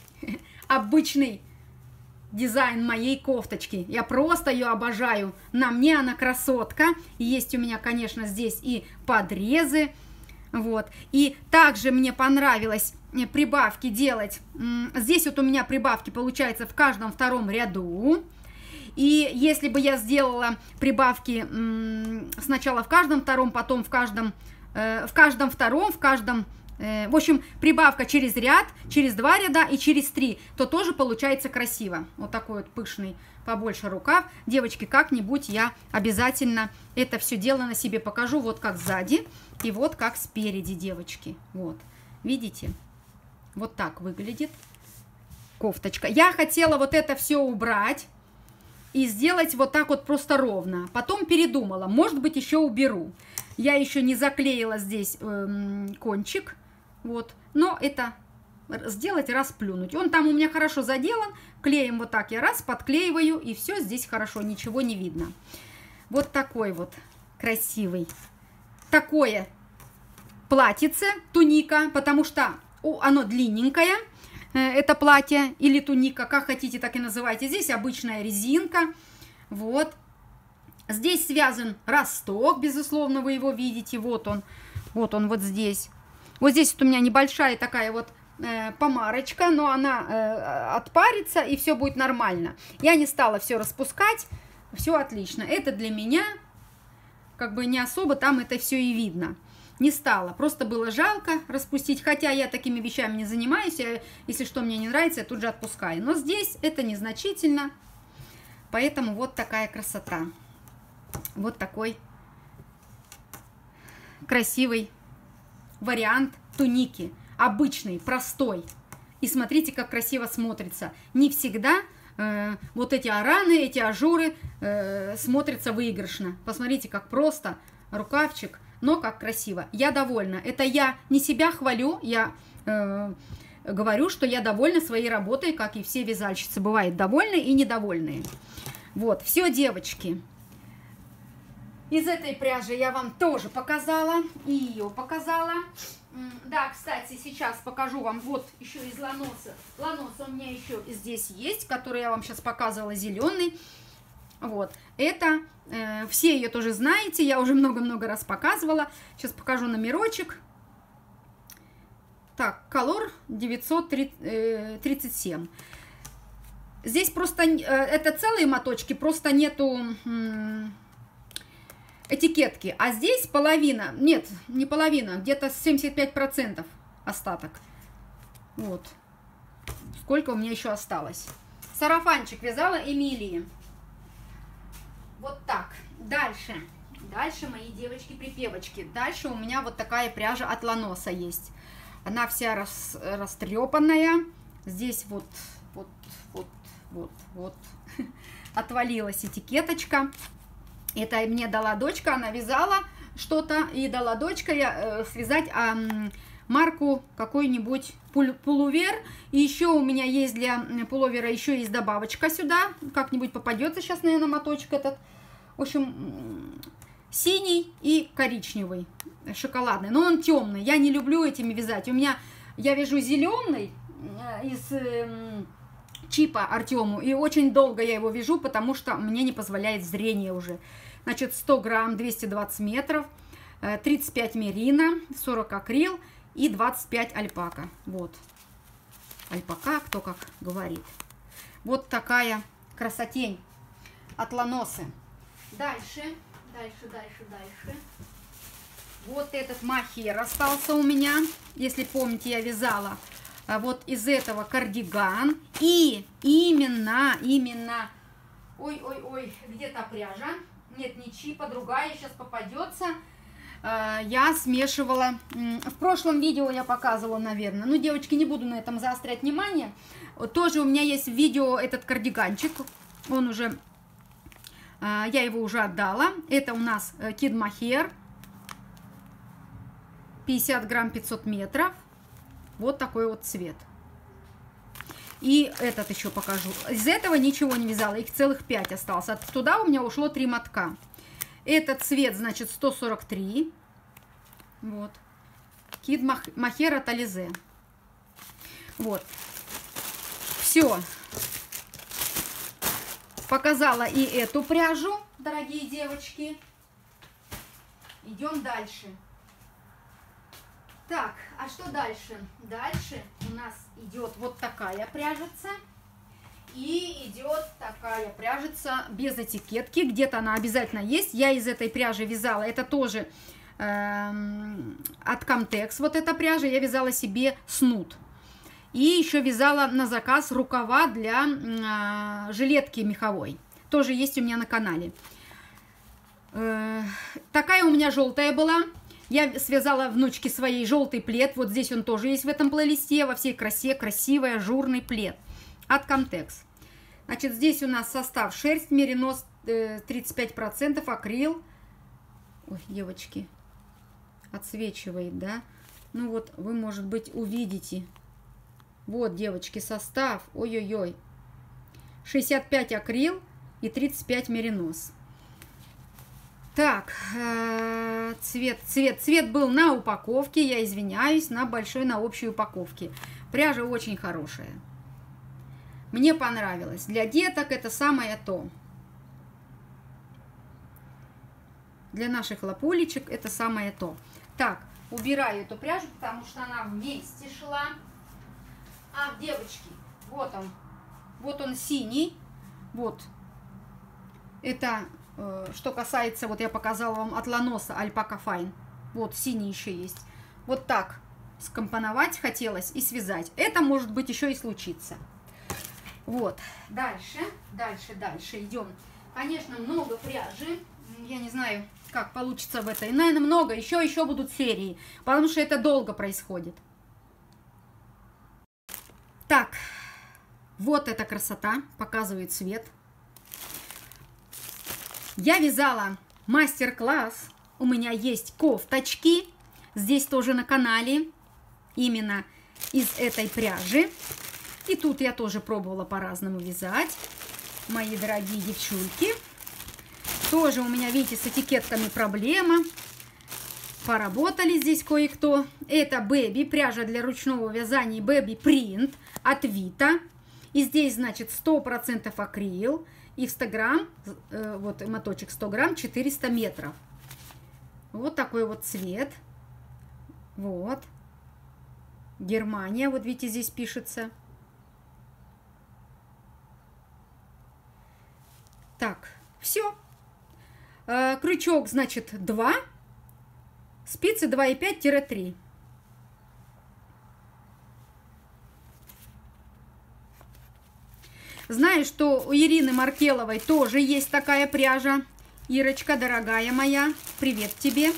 обычный дизайн моей кофточки. Я просто ее обожаю. На мне она красотка. Есть у меня, конечно, здесь и подрезы. Вот. И также мне понравилось прибавки делать. Здесь вот у меня прибавки получается в каждом втором ряду. И если бы я сделала прибавки сначала в каждом втором, потом в каждом, э, в каждом втором, в каждом... Э, в общем, прибавка через ряд, через два ряда и через три, то тоже получается красиво. Вот такой вот пышный, побольше рукав. Девочки, как-нибудь я обязательно это все дело на себе покажу. Вот как сзади и вот как спереди, девочки. Вот, видите? Вот так выглядит. кофточка. Я хотела вот это все убрать и сделать вот так вот просто ровно. Потом передумала, может быть, еще уберу. Я еще не заклеила здесь эм, кончик, вот, но это сделать, расплюнуть. Он там у меня хорошо заделан, клеем вот так я раз, подклеиваю, и все здесь хорошо, ничего не видно. Вот такой вот красивый. Такое платьице, туника, потому что о, оно длинненькое, э, это платье или туника, как хотите, так и называйте. Здесь обычная резинка, вот. Здесь связан росток, безусловно, вы его видите, вот он, вот он вот здесь. Вот здесь вот у меня небольшая такая вот э, помарочка, но она э, отпарится, и все будет нормально. Я не стала все распускать, все отлично. Это для меня, как бы не особо там это все и видно. Не стала, просто было жалко распустить, хотя я такими вещами не занимаюсь, я, если что мне не нравится, я тут же отпускаю. Но здесь это незначительно, поэтому вот такая красота. Вот такой красивый вариант туники, обычный, простой. И смотрите, как красиво смотрится. Не всегда э, вот эти ораны, эти ажуры э, смотрятся выигрышно. Посмотрите, как просто рукавчик, но как красиво. Я довольна. Это я не себя хвалю, я э, говорю, что я довольна своей работой, как и все вязальщицы бывают довольны и недовольные. Вот, все, девочки. Из этой пряжи я вам тоже показала, и ее показала. Да, кстати, сейчас покажу вам, вот еще из ланоса. Ланос у меня еще здесь есть, который я вам сейчас показывала, зеленый. Вот, это, э, все ее тоже знаете, я уже много-много раз показывала. Сейчас покажу номерочек. Так, Color девятьсот тридцать семь. Здесь просто, э, это целые моточки, просто нету... Э, этикетки, а здесь половина, нет, не половина, где-то семьдесят пять процентов остаток. Вот. Сколько у меня еще осталось. Сарафанчик вязала Эмилии. Вот так. Дальше. Дальше, мои девочки-припевочки. Дальше у меня вот такая пряжа от Ланоса есть. Она вся рас, растрепанная. Здесь вот, вот, вот, вот, вот. Отвалилась этикеточка. Это мне дала дочка, она вязала что-то, и дала дочка я, э, связать э, марку какой-нибудь пуловер. И еще у меня есть для пуловера, еще есть добавочка сюда, как-нибудь попадется сейчас, наверное, моточек этот. В общем, синий и коричневый, шоколадный, но он темный, я не люблю этими вязать. У меня, я вяжу зеленый из... Э, чипа Артему, и очень долго я его вяжу, потому что мне не позволяет зрение уже. Значит, сто грамм, двести двадцать метров, тридцать пять мерина, сорок акрил и двадцать пять альпака. Вот. Альпака, кто как говорит. Вот такая красотень от Ланосы. Дальше, дальше, дальше, дальше. Вот этот махер остался у меня. Если помните, я вязала вот из этого кардиган. И именно, именно, ой-ой-ой, где та пряжа? Нет, не чипа, другая сейчас попадется. Я смешивала, в прошлом видео я показывала, наверное. Ну, девочки, не буду на этом заострять внимание. Тоже у меня есть видео этот кардиганчик. Он уже, я его уже отдала. Это у нас Kid Mohair. пятьдесят грамм, пятьсот метров. Вот такой вот цвет. И этот еще покажу. Из этого ничего не вязала, их целых пять осталось. Туда у меня ушло три мотка. Этот цвет, значит, сто сорок три. Вот. Kid Mohair от Alize. Вот. Все. Показала и эту пряжу, дорогие девочки. Идем дальше. Так, а что дальше? Дальше у нас идет вот такая пряжица. И идет такая пряжица без этикетки. Где-то она обязательно есть. Я из этой пряжи вязала. Это тоже э, от Comtex. Вот эта пряжа. Я вязала себе снуд. И еще вязала на заказ рукава для э, жилетки меховой. Тоже есть у меня на канале. Э, такая у меня желтая была. Я связала внучке своей желтый плед. Вот здесь он тоже есть в этом плейлисте. Во всей красе. Красивый ажурный плед. от Comtex. Значит, здесь у нас состав шерсть, меринос тридцать пять процентов, акрил. Ой, девочки, отсвечивает, да? Ну вот, вы, может быть, увидите. Вот, девочки, состав. Ой-ой-ой. шестьдесят пять акрил и тридцать пять меринос. Так, э, цвет, цвет, цвет был на упаковке, я извиняюсь, на большой, на общей упаковке. Пряжа очень хорошая. Мне понравилось. Для деток это самое то. Для наших лапулечек это самое то. Так, убираю эту пряжу, потому что она вместе шла. А, девочки, вот он. Вот он синий. Вот. Это, э, что касается, вот я показала вам от Ланоса Альпака Файн. Вот, синий еще есть. Вот так скомпоновать хотелось и связать. Это может быть еще и случится. Вот. Дальше, дальше, дальше идем. Конечно, много пряжи. Я не знаю, как получится в этой. Наверное, много. Еще, еще будут серии. Потому что это долго происходит. Так. Вот эта красота. Показывает цвет. Я вязала мастер-класс. У меня есть кофточки. Здесь тоже на канале. Именно из этой пряжи. И тут я тоже пробовала по-разному вязать. Мои дорогие девчульки. Тоже у меня, видите, с этикетками проблема. Поработали здесь кое-кто. Это Baby, пряжа для ручного вязания Baby Print от Vita. И здесь, значит, сто процентов акрил. И в сто грамм, э, вот моточек сто грамм, четыреста метров. Вот такой вот цвет. Вот. Германия, вот видите, здесь пишется. Так, все. Э, крючок, значит, два. Спицы два и пять — три. Знаю, что у Ирины Маркеловой тоже есть такая пряжа. Ирочка, дорогая моя, привет тебе.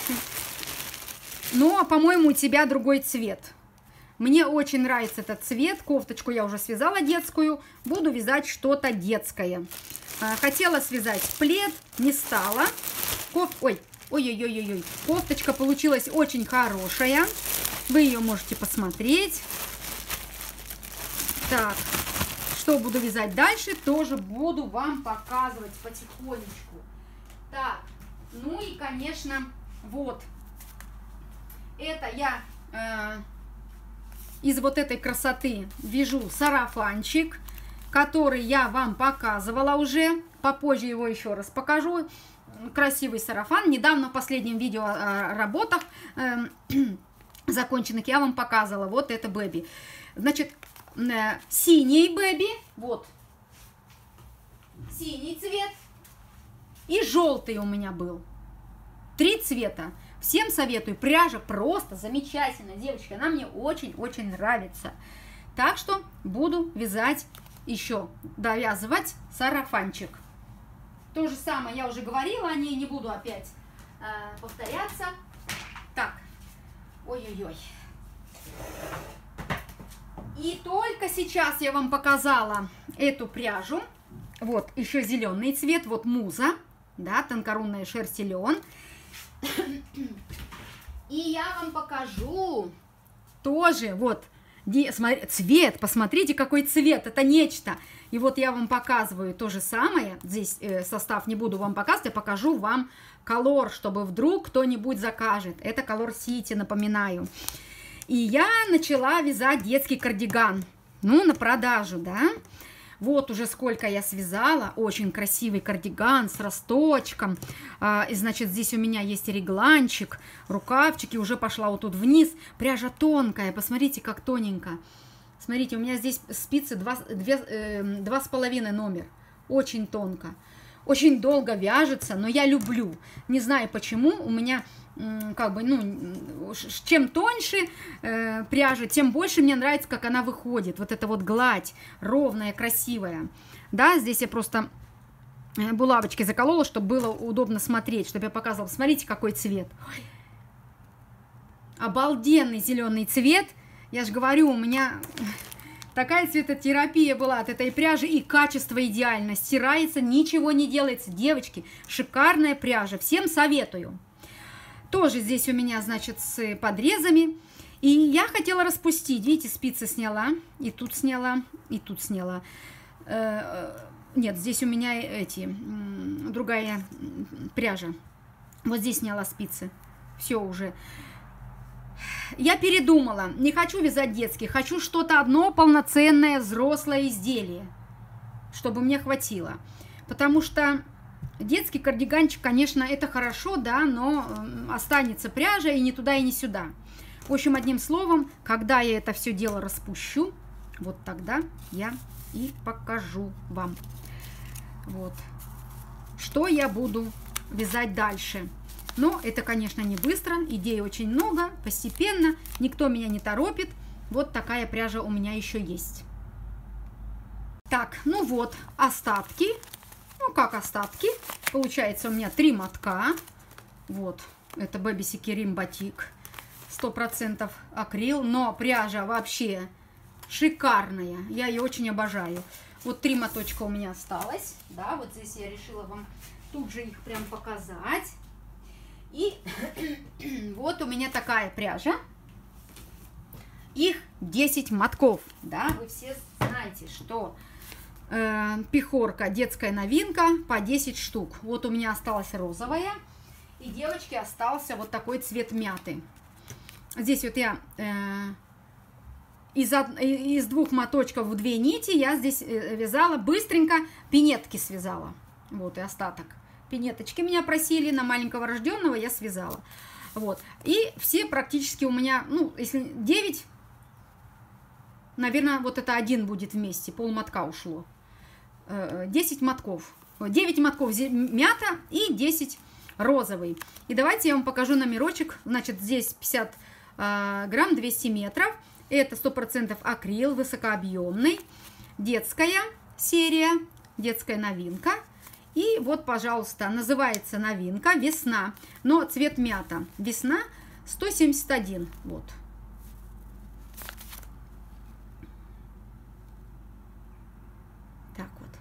Но, по-моему, у тебя другой цвет. Мне очень нравится этот цвет. Кофточку я уже связала детскую. Буду вязать что-то детское. Хотела связать плед, не стала. Коф... Ой, ой-ой-ой-ой. Кофточка получилась очень хорошая. Вы ее можете посмотреть. Так. Что буду вязать дальше, тоже буду вам показывать потихонечку. Так, ну и, конечно, вот. Это я э, из вот этой красоты вяжу сарафанчик, который я вам показывала уже. Попозже его еще раз покажу. Красивый сарафан. Недавно в последнем видео о работах э, законченных я вам показывала. Вот это Baby. Значит, синий Baby, вот, синий цвет и желтый у меня был. Три цвета. Всем советую. Пряжа просто замечательная, девочки. Она мне очень-очень нравится. Так что буду вязать еще, довязывать сарафанчик. То же самое я уже говорила о ней, не буду опять э, повторяться. Так, ой-ой-ой. И только сейчас я вам показала эту пряжу. Вот еще зеленый цвет, вот муза, да, тонкорунная шерсть и лен. И я вам покажу тоже, вот, смотри, цвет, посмотрите, какой цвет, это нечто. И вот я вам показываю то же самое, здесь э, состав не буду вам показывать, я покажу вам колор, чтобы вдруг кто-нибудь закажет. Это Color City, напоминаю. И я начала вязать детский кардиган, ну, на продажу, да. Вот уже сколько я связала, очень красивый кардиган с росточком. А, и, значит, здесь у меня есть регланчик, рукавчики, уже пошла вот тут вниз. Пряжа тонкая, посмотрите, как тоненько. Смотрите, у меня здесь спицы два с половиной номер, очень тонко. Очень долго вяжется, но я люблю. Не знаю почему, у меня... как бы, ну, чем тоньше э, пряжа, тем больше мне нравится, как она выходит. Вот эта вот гладь ровная, красивая. Да, здесь я просто булавочки заколола, чтобы было удобно смотреть, чтобы я показывала. Смотрите, какой цвет. Ой. Обалденный зеленый цвет. Я же говорю, у меня Такая цветотерапия была от этой пряжи, и качество идеально. Стирается, ничего не делается. Девочки, шикарная пряжа. Всем советую. Тоже здесь у меня, значит, с подрезами. И я хотела распустить. Видите, спицы сняла. И тут сняла, и тут сняла. Нет, здесь у меня эти, другая пряжа. Вот здесь сняла спицы. Все уже. Я передумала. Не хочу вязать детский. Хочу что-то одно полноценное, взрослое изделие. Чтобы мне хватило. Потому что детский кардиганчик, конечно, это хорошо, да, но останется пряжа и ни туда, и ни сюда. В общем, одним словом, когда я это все дело распущу, вот тогда я и покажу вам. Вот. Что я буду вязать дальше. Но это, конечно, не быстро. Идей очень много, постепенно. Никто меня не торопит. Вот такая пряжа у меня еще есть. Так, ну вот, остатки. Ну, как остатки. Получается у меня три мотка. Вот, это Бэби Секерим Батик. сто процентов акрил. Но пряжа вообще шикарная. Я ее очень обожаю. Вот три моточка у меня осталось. Да, вот здесь я решила вам тут же их прям показать. И вот у меня такая пряжа. Их десять мотков. Да, вы все знаете, что э, пехорка детская новинка по десять штук. Вот у меня осталась розовая. И девочки остался вот такой цвет мяты. Здесь вот я... Э, Из, из двух моточков в две нити я здесь вязала быстренько, пинетки связала. Вот и остаток. Пинеточки меня просили, на маленького рожденного я связала. Вот. И все практически у меня, ну, если девять, наверное, вот это один будет вместе, полмотка ушло. десять мотков. девять мотков мята и десять розовый. И давайте я вам покажу номерочек. Значит, здесь пятьдесят грамм, двести метров. Это сто процентов акрил, высокообъемный, детская серия, детская новинка. И вот, пожалуйста, называется новинка «Весна», но цвет мята. «Весна» сто семьдесят один. Вот. Так вот.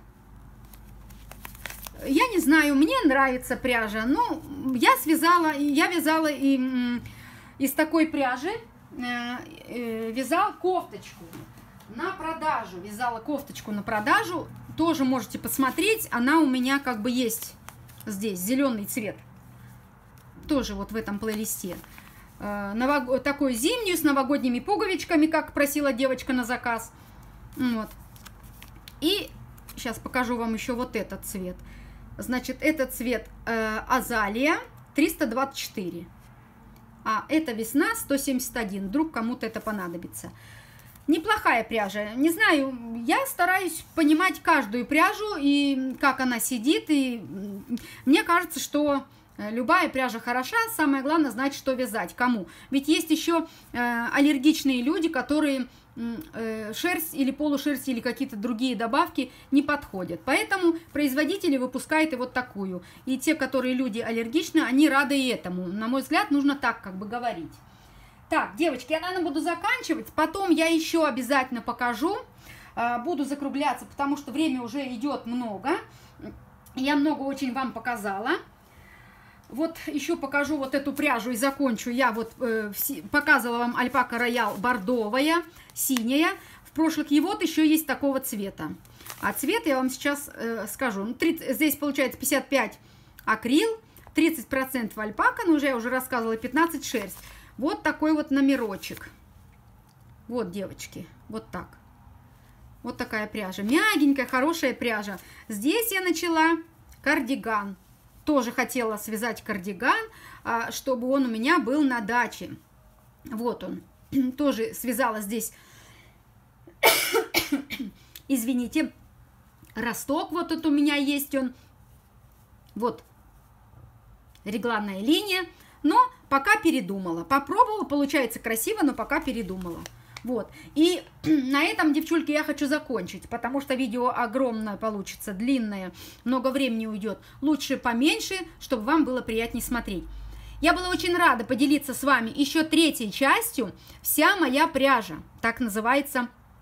Я не знаю, мне нравится пряжа. Ну, я связала, я вязала и, из такой пряжи. Вязал кофточку на продажу, вязала кофточку на продажу, тоже можете посмотреть, она у меня как бы есть здесь, зеленый цвет, тоже вот в этом плейлисте, Новог... такой зимнюю с новогодними пуговичками, как просила девочка на заказ, вот. И сейчас покажу вам еще вот этот цвет, значит, этот цвет э, азалия триста двадцать четыре. А это «Весна» сто семьдесят один. Вдруг кому-то это понадобится. Неплохая пряжа. Не знаю, я стараюсь понимать каждую пряжу и как она сидит. И мне кажется, что любая пряжа хороша. Самое главное знать, что вязать. Кому. Ведь есть еще э, аллергичные люди, которые э, шерсть или полушерсть или какие-то другие добавки не подходят. Поэтому производители выпускают и вот такую. И те, которые люди аллергичны, они рады и этому. На мой взгляд, нужно так как бы говорить. Так, девочки, я, наверное, буду заканчивать. Потом я еще обязательно покажу. Э, буду закругляться, потому что время уже идет много. Я много очень вам показала. Вот еще покажу вот эту пряжу и закончу. Я вот э, показывала вам альпака роял бордовая, синяя. В прошлых и вот еще есть такого цвета. А цвет я вам сейчас э, скажу. Ну, тридцать, здесь получается пятьдесят пять акрил, тридцать процентов альпака, но уже я уже рассказывала, пятнадцать шерсть. Вот такой вот номерочек. Вот, девочки, вот так. Вот такая пряжа. Мягенькая, хорошая пряжа. Здесь я начала кардиган. Тоже хотела связать кардиган, чтобы он у меня был на даче. Вот он. Тоже связала здесь, извините, росток. Вот тут у меня есть он. Вот регланная линия. Но пока передумала. Попробовала, получается красиво, но пока передумала. Вот. И на этом, девчульки, я хочу закончить, потому что видео огромное получится, длинное, много времени уйдет. Лучше поменьше, чтобы вам было приятнее смотреть. Я была очень рада поделиться с вами еще третьей частью «Вся моя пряжа». Так называется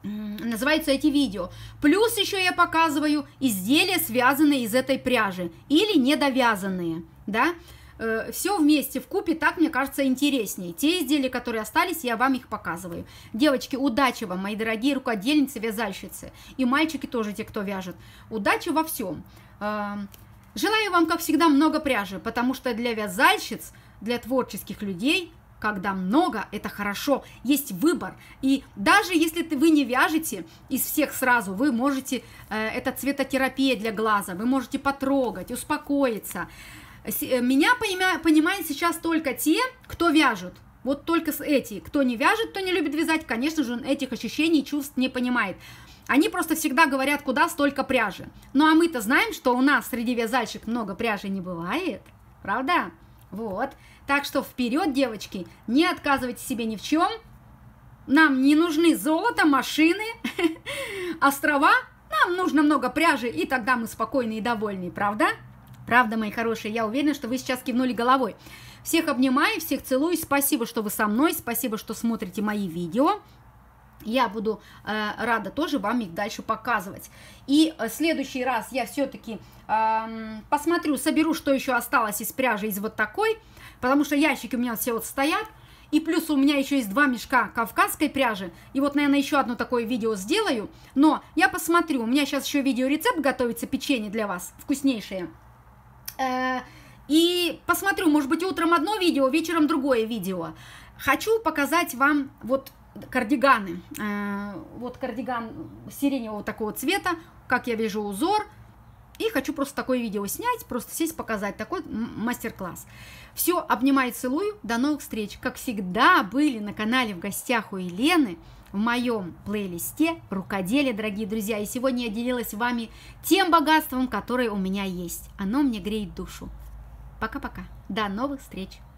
называются эти видео. Плюс еще я показываю изделия, связанные из этой пряжи или недовязанные, да. Все вместе, вкупе, так, мне кажется, интереснее. Те изделия, которые остались, я вам их показываю. Девочки, удачи вам, мои дорогие рукодельницы, вязальщицы. И мальчики тоже, те, кто вяжет. Удачи во всем. Желаю вам, как всегда, много пряжи, потому что для вязальщиц, для творческих людей, когда много, это хорошо, есть выбор. И даже если вы не вяжете из всех сразу, вы можете, это цветотерапия для глаза, вы можете потрогать, успокоиться. Меня понимают сейчас только те, кто вяжут. Вот только эти, кто не вяжет, кто не любит вязать, конечно же, этих ощущений, чувств не понимает. Они просто всегда говорят, куда столько пряжи. Ну а мы-то знаем, что у нас среди вязальщик много пряжи не бывает, правда? Вот. Так что вперед, девочки, не отказывайте себе ни в чем. Нам не нужны золото, машины, острова. Нам нужно много пряжи, и тогда мы спокойны и довольны, правда? Правда, мои хорошие, я уверена, что вы сейчас кивнули головой. Всех обнимаю, всех целую. Спасибо, что вы со мной. Спасибо, что смотрите мои видео. Я буду э, рада тоже вам их дальше показывать. И э, в следующий раз я все-таки э, посмотрю, соберу, что еще осталось из пряжи, из вот такой. Потому что ящики у меня все вот стоят. И плюс у меня еще есть два мешка кавказской пряжи. И вот, наверное, еще одно такое видео сделаю. Но я посмотрю. У меня сейчас еще видеорецепт готовится, печенье для вас, вкуснейшее. И посмотрю, может быть, утром одно видео, вечером другое видео. Хочу показать вам вот кардиганы. Вот кардиган сиреневого такого цвета, как я вяжу узор. И хочу просто такое видео снять, просто сесть, показать такой мастер-класс. Все, обнимаю, целую, до новых встреч. Как всегда, были на канале в гостях у Елены, в моем плейлисте рукоделие, дорогие друзья. И сегодня я делилась с вами тем богатством, которое у меня есть. Оно мне греет душу. Пока-пока. До новых встреч.